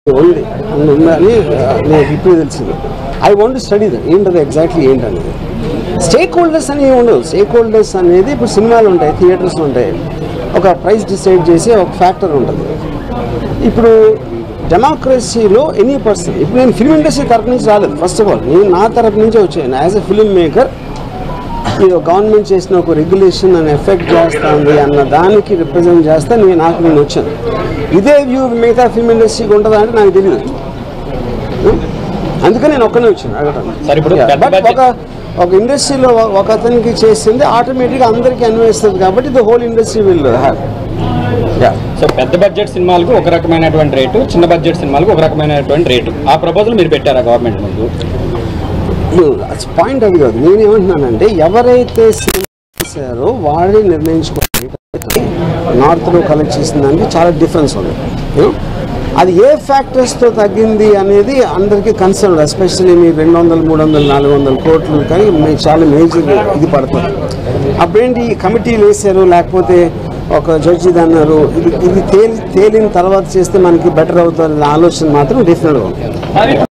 ఉందని నాకు ఇప్పుడు తెలిసింది. I want to study that ఏంటది ఎగ్జాక్ట్లీ ఏంటనేది. స్టేక్ హోల్డర్స్ అని ఉండవు. స్టేక్ హోల్డర్స్ అనేది ఇప్పుడు సినిమాలు ఉంటాయి, థియేటర్స్ ఉంటాయి, ఒక ప్రైస్ డిసైడ్ చేసే ఒక ఫ్యాక్టర్ ఉంటుంది. ఇప్పుడు డెమోక్రసీలో ఎనీ పర్సన్, ఇప్పుడు నేను ఫిల్మ్ ఇండస్ట్రీ తరపు నుంచి రాలేదు. ఫస్ట్ ఆఫ్ ఆల్ నేను నా తరపు నుంచే వచ్చాను. యాజ్ ఎ ఫిల్మ్ మేకర్ ఇది గవర్నమెంట్ చేసిన ఒక రెగ్యులేషన్ అని ఎఫెక్ట్ చేస్తుంది అన్న దానికి రిప్రజెంట్ చేస్తే నేను వచ్చాను. ఇదే వ్యూ మిగతా ఫిల్మ్ ఇండస్ట్రీకి ఉంటుందా అంటే నాకు తెలియదు. అందుకని నేను ఒక్కనే వచ్చాను అడగటానికి. బట్ ఒక ఇండస్ట్రీలో ఒక అతనికి చేసింది ఆటోమేటిక్గా అందరికీ అన్వయిస్తుంది కాబట్టి the whole industry will have. So పెద్ద బడ్జెట్ సినిమాలకు ఒక రకమైనటువంటి రేటు, చిన్న బడ్జెట్ సినిమాలకు ఒక రకమైనటువంటి రేటు, ఆ ప్రపోజల్ మీరు పెట్టారా గవర్నమెంట్ ముందు? పాయింట్ అది కాదు. నేనేమంటున్నానంటే ఎవరైతే సినిమా చేశారో వాళ్ళే నిర్ణయించుకోవాలి. నార్త్లో కలెక్ట్ చేసిన దానికి చాలా డిఫరెన్స్ ఉంది. అది ఏ ఫ్యాక్టర్స్తో తగ్గింది అనేది అందరికీ కన్సర్న్. ఎస్పెషల్లీ మీ 200, 300, 400 కోట్లు కానీ చాలా మేజర్ ఇది పడుతుంది. అప్పుడేంటి కమిటీలు వేసారు, లేకపోతే ఒక జడ్జి అన్నారు ఇది తేలిన తర్వాత చేస్తే మనకి బెటర్ అవుతుంది ఆలోచన మాత్రం డిఫరెంట్గా ఉంది.